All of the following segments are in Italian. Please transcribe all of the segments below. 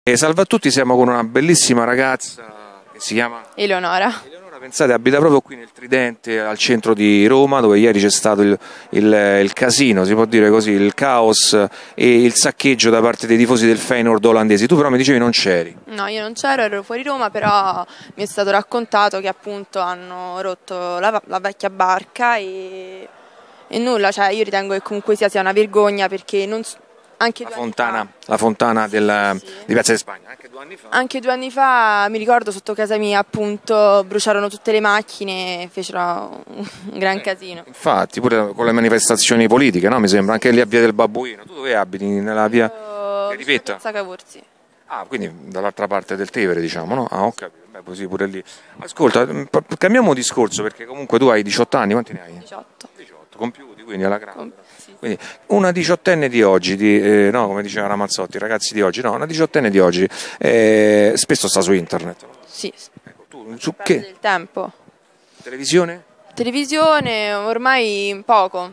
Salve a tutti, siamo con una bellissima ragazza che si chiama Eleonora. Eleonora, pensate, abita proprio qui nel Tridente, al centro di Roma, dove ieri c'è stato il casino, si può dire così, il caos e il saccheggio da parte dei tifosi del Feyenoord olandesi. Tu però mi dicevi non c'eri. No, io non c'ero, ero fuori Roma, però mi è stato raccontato che appunto hanno rotto la vecchia barca e nulla, cioè io ritengo che comunque sia una vergogna perché anche La fontana sì, di Piazza di Spagna, anche 2 anni fa. Anche 2 anni fa, mi ricordo, sotto casa mia appunto bruciarono tutte le macchine e fecero un gran casino. Infatti, pure con le manifestazioni politiche, no? Mi sembra, anche lì a Via del Babbuino. Tu dove abiti? Nella via di Ripetta? Piazza Cavour, sì. Ah, quindi dall'altra parte del Tevere, diciamo, no? Ah, ho capito. Beh, così pure lì. Ascolta, cambiamo discorso, perché comunque tu hai 18 anni, quanti ne hai? 18. 18, compiuti, quindi alla grande. Sì. Quindi una diciottenne di oggi, no, come diceva Ramazzotti, i ragazzi di oggi, no, una diciottenne di oggi, spesso sta su internet. Sì, Ecco, tu su perde che? del tempo. Televisione? Televisione ormai poco.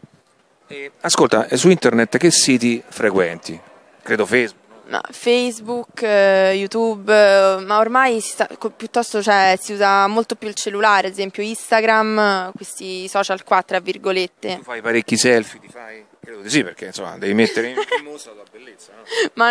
Ascolta, su internet che siti frequenti? Credo Facebook. No, Facebook, YouTube, ma ormai piuttosto si usa molto più il cellulare, ad esempio Instagram, questi social qua, tra virgolette. Tu fai parecchi selfie, ti fai? Credo di sì, perché insomma devi mettere in mostra la tua bellezza, no?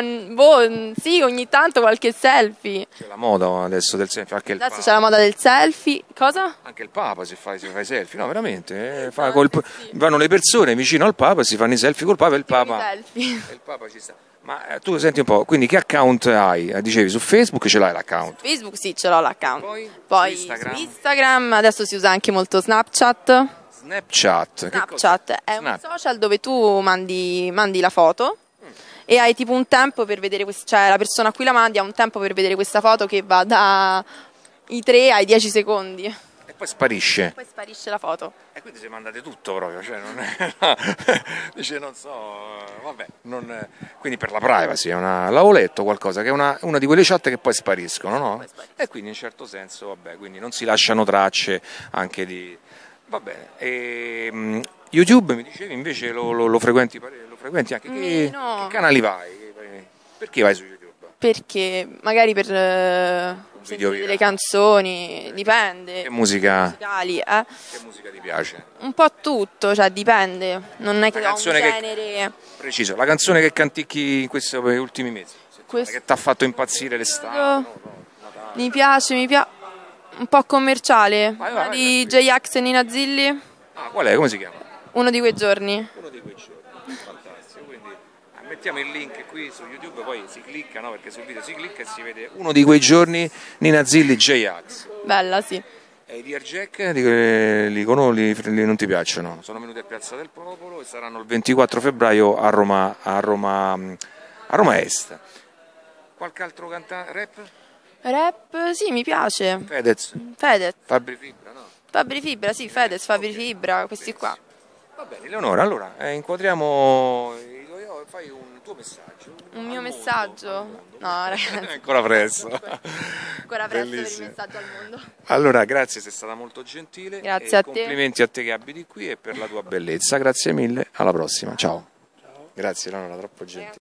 Ma sì, ogni tanto qualche selfie. C'è la moda adesso del selfie, anche il Adesso Papa. c'è la moda del selfie. Cosa? Anche il Papa si fa selfie, no veramente, Sì. vanno le persone vicino al Papa e si fanno i selfie col Papa e il Papa, Selfie. e il Papa ci sta. Ma tu senti un po', quindi che account hai? Dicevi su Facebook ce l'hai l'account? Facebook sì, ce l'ho l'account. Poi Su Instagram adesso si usa anche molto Snapchat. Snapchat. Snapchat è un social dove tu mandi la foto e hai tipo un tempo per vedere, cioè la persona a cui la mandi ha un tempo per vedere questa foto che va dai 3 ai 10 secondi. E poi sparisce. Poi sparisce la foto. E quindi se mandate tutto proprio, cioè non è... Dice non so, vabbè, quindi per la privacy, l'avevo letto qualcosa, che è una di quelle chat che poi spariscono, no? E quindi in certo senso, vabbè, quindi non si lasciano tracce anche di... Va bene, YouTube mi dicevi invece lo frequenti anche, No. che canali vai? Perché vai su YouTube? Perché magari per sentire delle canzoni, dipende. Che musica? Musicali, Che musica ti piace? Un po' tutto, cioè dipende. Non è che La ho un canzone genere. Preciso, la canzone che canticchi in questi ultimi mesi, che ti ha fatto impazzire l'estate? Mi piace, un po' commerciale. Vai, Di J-Ax e Nina Zilli. Ah, qual è? Come si chiama? Uno di quei giorni. Uno di quei giorni, fantastico. Quindi mettiamo il link qui su YouTube, poi si clicca, no? Perché sul video si clicca e si vede Uno di quei giorni, Nina Zilli, J-Ax. Bella, sì. E i Dear Jack non ti piacciono? Sono venuti a Piazza del Popolo e saranno il 24 febbraio a Roma Est. Qualche altro cantante rap? Rap, sì, mi piace. Fedez? Fabri Fibra, no? Fabri Fibra, sì, Fedez, Fabri Fibra, questi qua. Va bene, Eleonora, allora inquadriamo, fai un tuo messaggio. Un mio messaggio? No, ragazzi. È ancora presto. Ancora presto per il messaggio al mondo. Allora, grazie, sei stata molto gentile. Grazie a te. Complimenti a te che abiti qui e per la tua bellezza. Grazie mille, alla prossima. Ciao. Grazie, Eleonora, troppo gentile.